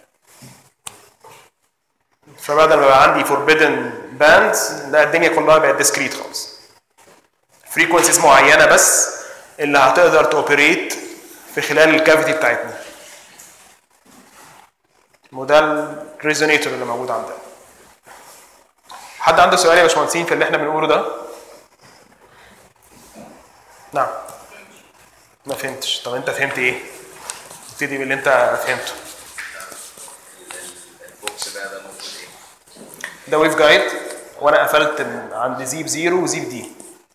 فبدل ما يبقى عندي forbidden bands لا الدنيا كلها بقت discrete خالص. frequencies معينه بس اللي هتقدر توبريت في خلال الكافيتي بتاعتنا. وده الريزونيتور اللي موجود عندنا. حد عنده سؤال يا باشمهندسين في اللي احنا بنقوله ده؟ نعم. ما فهمتش. طب انت فهمت ايه؟ ابتدي باللي انت فهمته. البوكس ده موجود ايه؟ ده ويف جايد وانا قفلت عند زي بزيرو وزي بدي.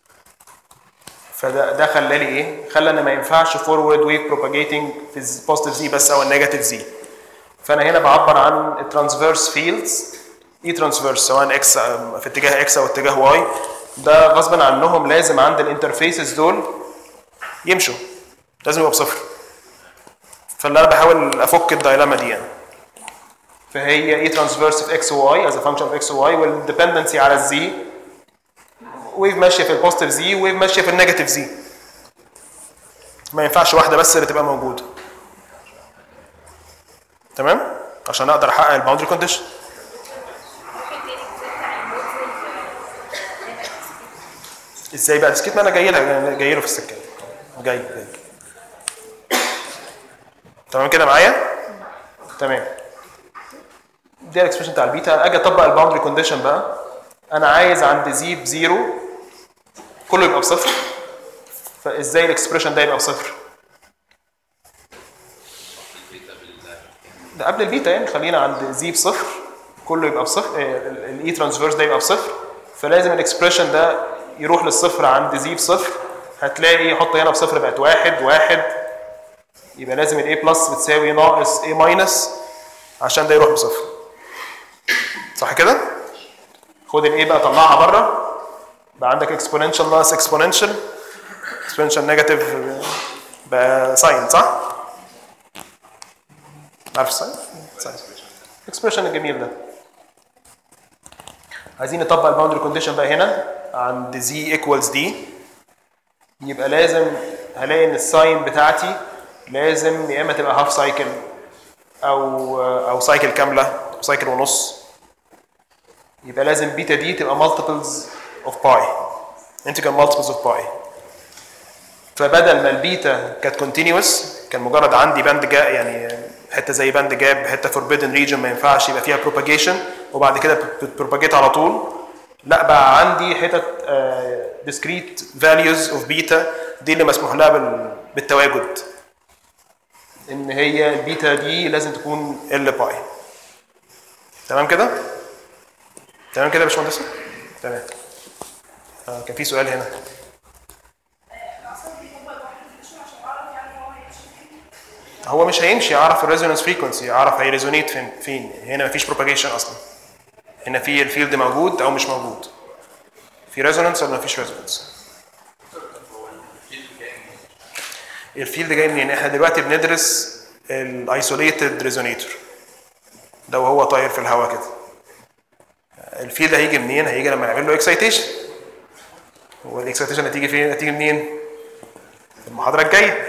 فده خلى لي ايه؟ خلى ان ما ينفعش فورورد ويف بروباجيتنج في البوزيتيف زي بس او النيجاتيف زي. فانا هنا بعبر عن الترانسفيرس فيلدز اي ترانسفيرس سواء اكس في اتجاه اكس او اتجاه واي. ده غصبا عنهم لازم عند الانترفيسز دول يمشوا، لازم يبقوا بصفر. فاللي انا بحاول افك الدايلاما دي يعني. فهي اي ترانسفيرس في اكس وواي از فانكشن اوف اكس وواي، والديبندنسي على الزي ويف ماشيه في البوزيتيف زي ويف ماشيه في النيجاتيف زي. ما ينفعش واحده بس اللي تبقى موجوده. تمام؟ عشان اقدر احقق الباوندري كونديشن. ازاي بقى ديسكريت؟ ما انا جاي له في السكه. جاي. تمام كده معايا؟ تمام. دي الاكسبريشن بتاع البيتا. اجي اطبق الباوندري كونديشن بقى. انا عايز عند زي بزيرو كله يبقى بصفر. فازاي الاكسبريشن ده يبقى بصفر؟ ده قبل البيتا يعني. خلينا عند زي بصفر كله يبقى بصفر. الاي ترانسفيرس ده يبقى بصفر. فلازم الاكسبريشن ده يروح للصفر عند زي بصفر. هتلاقي يحط هنا بصفر بقت واحد. يبقى لازم الاي بلس بتساوي ناقص اي ماينس عشان ده يروح بصفر. صح كده؟ خد الاي بقى طلعها بره. بقى عندك اكسبوننشال ناقص اكسبوننشال. اكسبوننشال نيجاتيف بقى ساين صح؟ عارف الساين؟ ساين. الاكسبريشن الجميل ده. عايزين نطبق الباوندري كونديشن بقى هنا عند زي ايكوالز دي. يبقى لازم هلاقي ان الساين بتاعتي لازم يا اما تبقى هاف سايكل او سايكل كامله او سايكل ونص. يبقى لازم بيتا دي تبقى مالتيبلز اوف باي. انتجر مالتيبلز اوف باي. فبدل ما البيتا كانت كونتينيوس كان مجرد عندي باند جاب يعني حته زي باند جاب حته فوربيدن ريجن ما ينفعش يبقى فيها بروباجيشن وبعد كده بتبروباجيت على طول. لا بقى عندي حتت discrete values of بيتا دي اللي مسموح لها بالتواجد. ان هي البيتا دي لازم تكون ال باي. تمام كده؟ تمام كده يا باشمهندس؟ تمام. كان في سؤال هنا. هو مش هيمشي يعرف الريزونانس فريكونسي، يعرف هيريزونيت فين. هنا مفيش بروباجيشن اصلا، هنا في الفيلد موجود او مش موجود، في ريزونانس ولا مفيش ريزونانس. الفيلد جاي منين؟ احنا دلوقتي بندرس الايسوليتد ريزونيتور ده وهو طاير في الهواء كده. الفيلد هيجي منين؟ هيجي لما نعمل له اكسايتيشن. والاكسايتيشن هتيجي فين؟ هتيجي منين؟ في المحاضره الجايه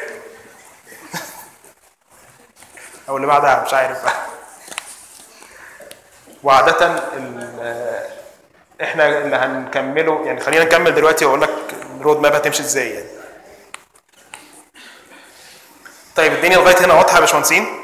او اللي بعدها، مش عارف بقى. وعاده احنا اللي هنكمله يعني، خلينا نكمل دلوقتي واقول لك الرود ماب هتمشي ازاي يعني. طيب الدنيا لغايه هنا واضحه يا باشمهندسين؟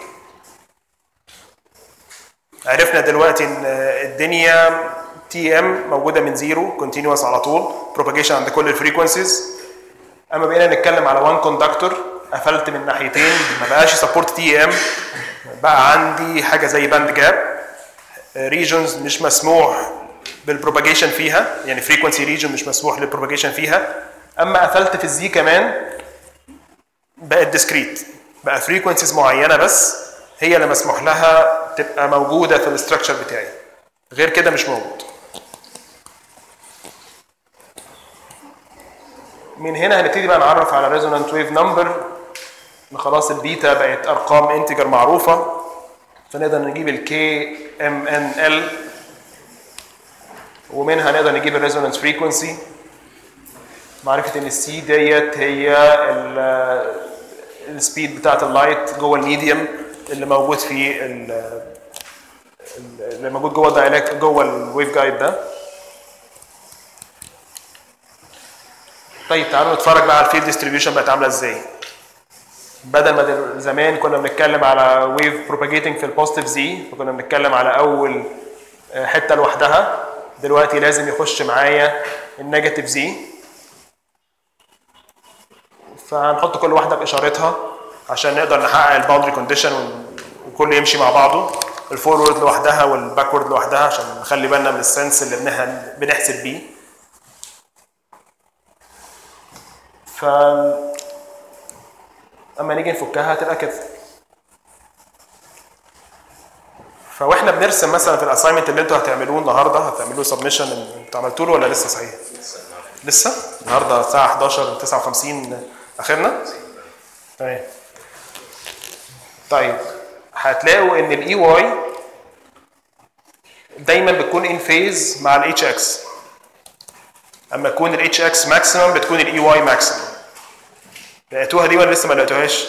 عرفنا دلوقتي ان الدنيا تي ام موجوده من زيرو كونتينوس على طول، بروباجيشن عند كل الفريكونسيز. اما بقينا نتكلم على وان كوندكتور، قفلت من ناحيتين، ما بقاش سبورت تي ام، بقى عندي حاجه زي باند جاب، ريجونز مش مسموح بالبروباجيشن فيها، يعني فريكونسي ريجون مش مسموح للبروباجيشن فيها. اما قفلت في الزي كمان، بقت ديسكريت، بقى فريكونسيز معينه بس هي اللي مسموح لها تبقى موجوده في الاستراكشر بتاعي، غير كده مش موجود. من هنا هنبتدي بقى نعرف على ريزونانت ويف نمبر، ان خلاص البيتا بقت ارقام انتجر معروفه، فنقدر نجيب الكي ام ان ال، ومنها نقدر نجيب الريزونانس فريكونسي. معرفه ان السي ديت هي السبيد بتاعت اللايت جوه الميديوم اللي موجود في اللي موجود جوه الدايلكت جوه الويف جايد ده. طيب تعالوا نتفرج بقى على الفيلد ديستريبيوشن بقت عامله ازاي. بدل ما زمان كنا بنتكلم على ويف بروباجيتنج في البوزيتيف زي، فكنا بنتكلم على اول حته لوحدها، دلوقتي لازم يخش معايا النيجاتيف زي، فهنحط كل واحده باشارتها عشان نقدر نحقق الباوندري كونديشن وكله يمشي مع بعضه، الفورورد لوحدها والباكورد لوحدها عشان نخلي بالنا من السنس اللي بنحسب بيه. اما نيجي نفكها هتبقى كده. فواحنا بنرسم مثلا في الاساينمنت اللي انتوا هتعملوه النهارده، هتعملوه سبمشن، انتوا عملتوه له ولا لسه؟ صحيح لسه النهارده الساعه 11:59 اخرنا. تمام. طيب هتلاقوا ان الاي واي دايما بتكون ان فيز مع الاتش اكس، اما يكون الاتش اكس ماكسيمم بتكون الاي واي ماكسيمم. لقيتوها دي ولا لسه ما لقيتوهاش؟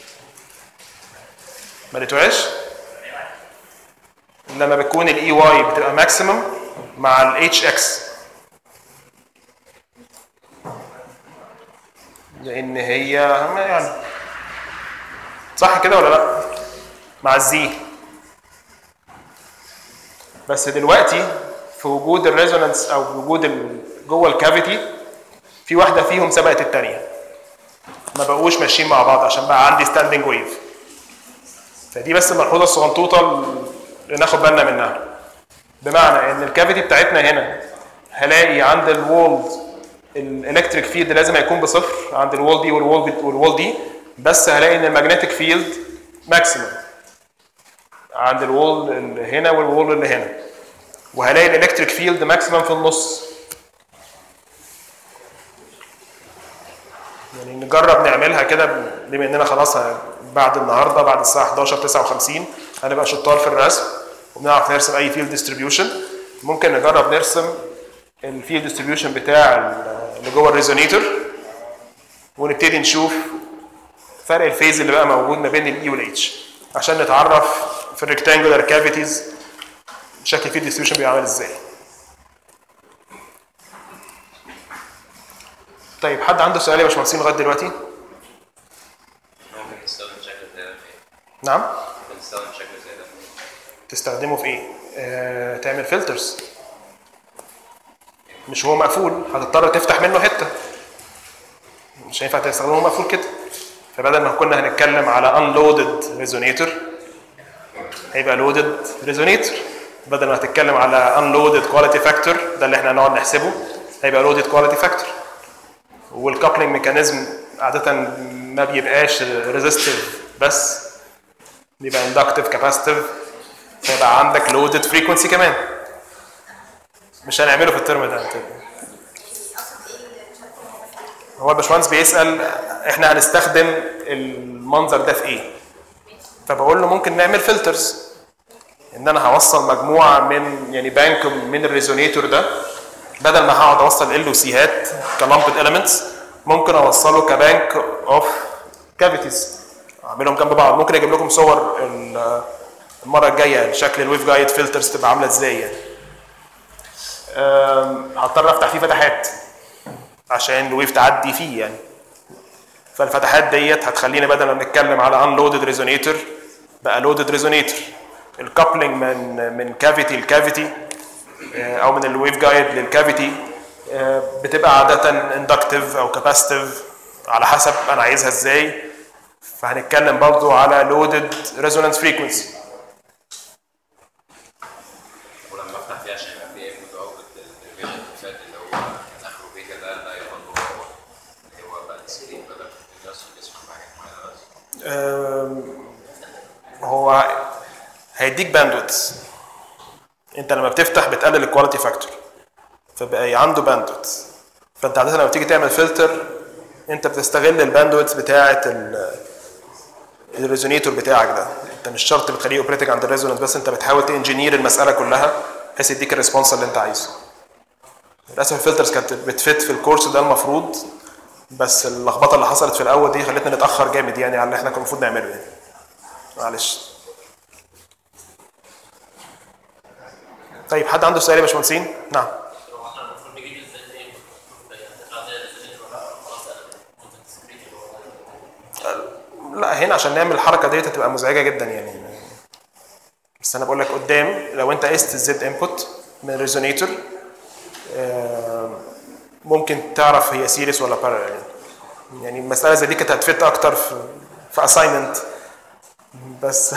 ما لقيتوهاش؟ لما بتكون الاي واي بتبقى ماكسيمم مع الاتش اكس، لان هي يعني صح كده ولا لا؟ مع الزي. بس دلوقتي في وجود الريزونانس او وجود جوه الكافيتي، في واحده فيهم سبقت الثانيه، ما بقوش ماشيين مع بعض عشان بقى عندي ستاندنج ويف. فدي بس الملحوظه الصغنطوطه اللي ناخد بالنا منها، بمعنى ان الكافيتي بتاعتنا هنا هلاقي عند الوولد الالكتريك فيلد لازم هيكون بصفر عند الوول دي والوول دي، بس هلاقي ان الماجنتيك فيلد ماكسيمم عند الوول اللي هنا والوول اللي هنا، وهلاقي الالكتريك فيلد ماكسيمم في النص. يعني نجرب نعملها كده، بما اننا خلاص بعد النهارده بعد الساعه 11:59 هنبقى شطار في الرسم وبنعرف نرسم اي فيلد ديستريبيوشن. ممكن نجرب نرسم الفيلد ديستريبيوشن بتاع اللي جوه الريزونيتور، ونبتدي نشوف فرق الفيز اللي بقى موجود ما بين الاي والاتش، عشان نتعرف في الريكتانجولار كافيتيز شكل الفيلد ديستريبيوشن بيبقى عامل ازاي. طيب حد عنده سؤال يا باشمهندسين لغايه دلوقتي؟ ممكن نستخدم شكل زي ده في ايه؟ نعم؟ ممكن نستخدم شكل زي ده تستخدمه في ايه؟ تعمل فلترز. مش هو مقفول هتضطر تفتح منه حته، مش هينفع تستخدمه مقفول كده. فبدل ما كنا هنتكلم على unloaded ريزونيتور هيبقى loaded ريزونيتور، بدل ما هتتكلم على unloaded quality factor ده اللي احنا هنقعد نحسبه، هيبقى لودد كواليتي فاكتور. والكابلنج ميكانيزم عاده ما بيبقاش ريزيستيف بس، بيبقى اندكتيف كاباسيتيف، فيبقى عندك لودد فريكونسي كمان. مش هنعمله في الترم ده. هو الباشمهندس بيسال احنا هنستخدم المنظر ده في ايه؟ فبقول له ممكن نعمل فلترز، ان انا هوصل مجموعه من يعني بانك من الريزونيتور ده، بدل ما هقعد اوصل ال وسيهات كلامبد اليمنتس، ممكن اوصله كبانك اوف كافيتيز، اعملهم جنب بعض. ممكن اجيب لكم صور المره الجايه شكل الويف جايد فلترز تبقى عامله ازاي يعني. هضطر افتح فيه فتحات عشان الويف تعدي فيه يعني. فالفتحات ديت هتخليني بدل ما بنتكلم على انلودد ريزونيتور بقى لودد ريزونيتور. الكابلنج من كافيتي لكافيتي او من الويف جايد للكافيتي بتبقى عاده اندكتيف او كاباسيتيف على حسب انا عايزها ازاي. فهنتكلم برضو على لودد ريزونانس فريكونسي. ولما افتح فيه عشان يبقى فيه انبوت اوتبوت الفيجن اللي هو كان اخره بيتا ده اللي هيفضل اللي هو بقى السكرين بدل الناس بيسمع حاجات معينه بس. هو هيديك باندويث. انت لما بتفتح بتقلل الكواليتي فاكتور فبقى عنده باندويث. فانت عاده لما بتيجي تعمل فلتر انت بتستغل الباندويث بتاعه الريزونيتور بتاعك ده. انت مش شرط بتخليه اوبريتنج عند الريزونانس، بس انت بتحاول تنجينير المساله كلها بحيث يديك الريسبونس اللي انت عايزه. للاسف الفلترز كانت بتفت في الكورس ده المفروض، بس اللخبطه اللي حصلت في الاول دي خلتنا نتاخر جامد يعني على اللي احنا كنا المفروض نعمله يعني. معلش. طيب حد عنده سؤال يا باشمهندسين؟ نعم. لا هنا عشان نعمل الحركه ديت هتبقى مزعجه جدا يعني. بس انا بقول لك قدام لو انت قست الزد انبوت من الريزونيتور ممكن تعرف هي سيريس ولا بارالل. يعني المساله زي دي كانت هتفت اكتر في اساينمنت بس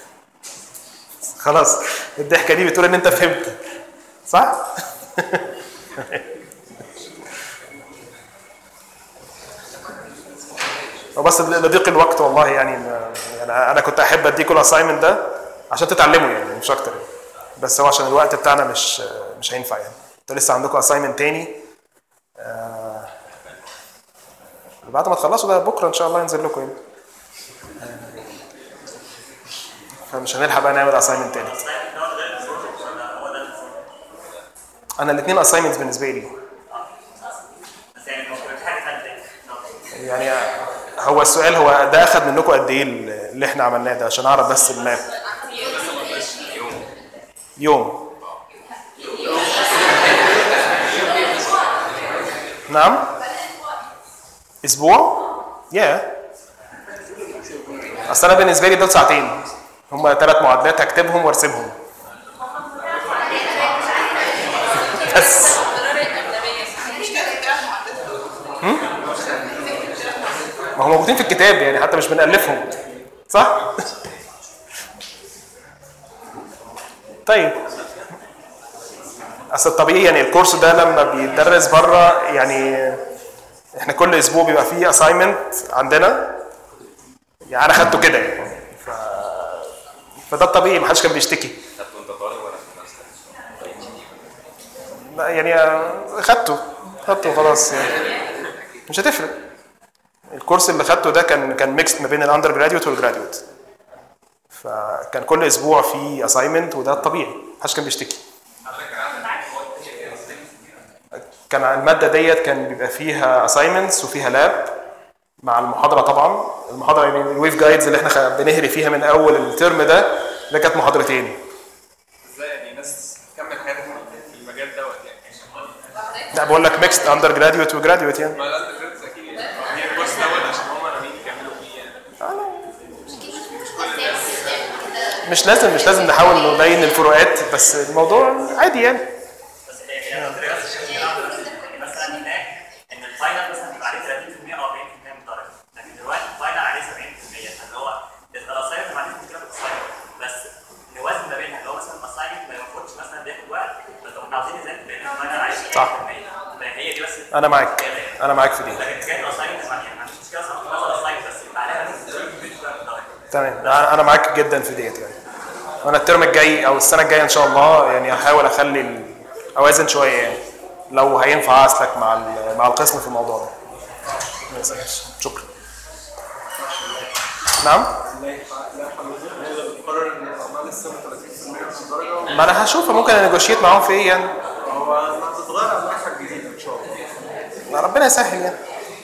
خلاص الضحكه دي بتقول ان انت فهمت صح؟ بس لضيق الوقت والله يعني انا كنت احب اديكم الاساينمنت ده عشان تتعلموا يعني مش اكتر يعني. بس هو عشان الوقت بتاعنا مش هينفع يعني. انتوا لسه عندكم اساينمنت تاني بعد ما تخلصوا ده بكره ان شاء الله ينزل لكم يعني. فمش هنلحق بقى نعمل اساينمنت تاني. انا الاثنين اساينمنتس بالنسبه لي يعني. هو السؤال هو ده اخذ منكم قد ايه اللي احنا عملناه ده عشان اعرف بس الماب. يوم. نعم اسبوع يا اصل انا بالنسبه لي دول ساعتين، هم 3 معادلات هكتبهم وارسمهم بس. ما هم موجودين في الكتاب يعني حتى مش بنألفهم صح؟ طيب اصل الطبيعي يعني الكورس ده لما بيتدرس بره يعني احنا كل اسبوع بيبقى فيه اساينمنت عندنا يعني انا خدته كده يعني فده الطبيعي ما حدش كان بيشتكي. لا يعني خدته خلاص يعني مش هتفرق. الكورس اللي خدته ده كان ميكس ما بين الاندر جراديوت والجراديوت، فكان كل اسبوع في اساينمنت وده الطبيعي ما حدش كان بيشتكي. كان الماده ديت كان بيبقى فيها اساينمنتس وفيها لاب مع المحاضره. طبعا المحاضره يعني الويف جايدز اللي احنا بنهري فيها من اول الترم ده كانت محاضرتين. ازاي يعني ناس تكمل حياتها في المجال دوت يعني؟ لا بقول لك ميكست اندر جراديوت وجراديوت يعني. ما الاندر جراديوت اكيد يعني هي الكورس دوت عشان هم ناويين يكملوا فيه يعني. مش لازم نحاول نبين الفروقات بس الموضوع عادي يعني. مثلا هناك ان الفاينل مثلا بيبقى عليه 30% او 40% من الدرجه، لكن دلوقتي الفاينل عليه 70%، اللي هو الاساينمنت ما عنديش مشكله في الاساينمنت بس نوازن ما بينها. اللي هو مثلا الاساينمنت ما ياخدش مثلا بياخد وقت، بس احنا عاوزين نزود لان الفاينل عليه 70%، فهي انا معاك في دي. لكن جاي اساين ما عنديش مشكله مثلا اساين بس يبقى عليها تمام، انا معاك جدا في ديت يعني. وانا الترم الجاي او السنه الجايه ان شاء الله يعني هحاول اخلي اوازن شويه يعني، لو هينفع اسلك مع القسم في الموضوع ده. شكرا. نعم. ما انا هشوف ممكن انيجوشيت معاهم في ايه يعني. هو هتتغير على المنحه الجديده ان شاء الله. ربنا يسهل يعني.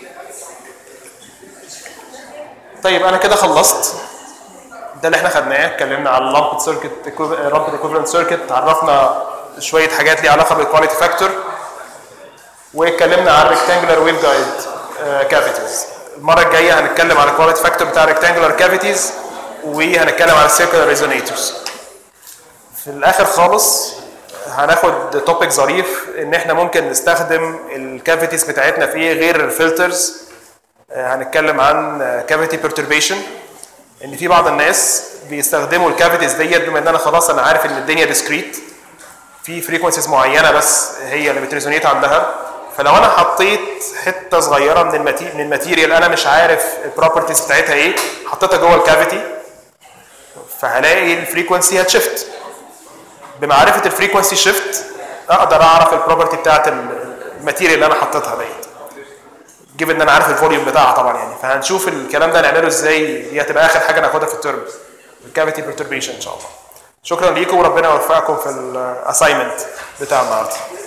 طيب انا كده خلصت ده اللي احنا خدناه. اتكلمنا على اللامبد سيركت، رامبد ايكوفالنت سيركت، عرفنا شويه حاجات ليها علاقه بالكواليتي فاكتور، واتكلمنا على الريكتانجلر ويف جايد كافيتيز. المره الجايه هنتكلم على الكواليتي فاكتور بتاع الريكتانجلر كافيتيز، وهنتكلم على السيركلر ريزونيتورز. في الاخر خالص هناخد توبيك ظريف ان احنا ممكن نستخدم الكافيتيز بتاعتنا في ايه غير الفلترز. هنتكلم عن كافيتي بيرتربيشن، ان في بعض الناس بيستخدموا الكافيتيز ديت بما ان انا خلاص انا عارف ان الدنيا ديسكريت في فريكونسيز معينه بس هي اللي بتريزونيت عندها. فلو انا حطيت حته صغيره من الماتيريال انا مش عارف البروبرتيز بتاعتها ايه، حطيتها جوه الكافيتي، فهلاقي الفريكونسي هتشفت. بمعرفه الفريكونسي شيفت اقدر اعرف البروبرتي بتاعت الماتيريال اللي انا حطيتها ديت، جيب ان انا عارف الفوليوم بتاعها طبعا يعني. فهنشوف الكلام ده نعمله ازاي، دي هتبقى اخر حاجه ناخدها في الترم، الكافيتي بيرتربيشن ان شاء الله. شكرا ليكم وربنا يوفقكم في الاساينمنت بتاع النهارده.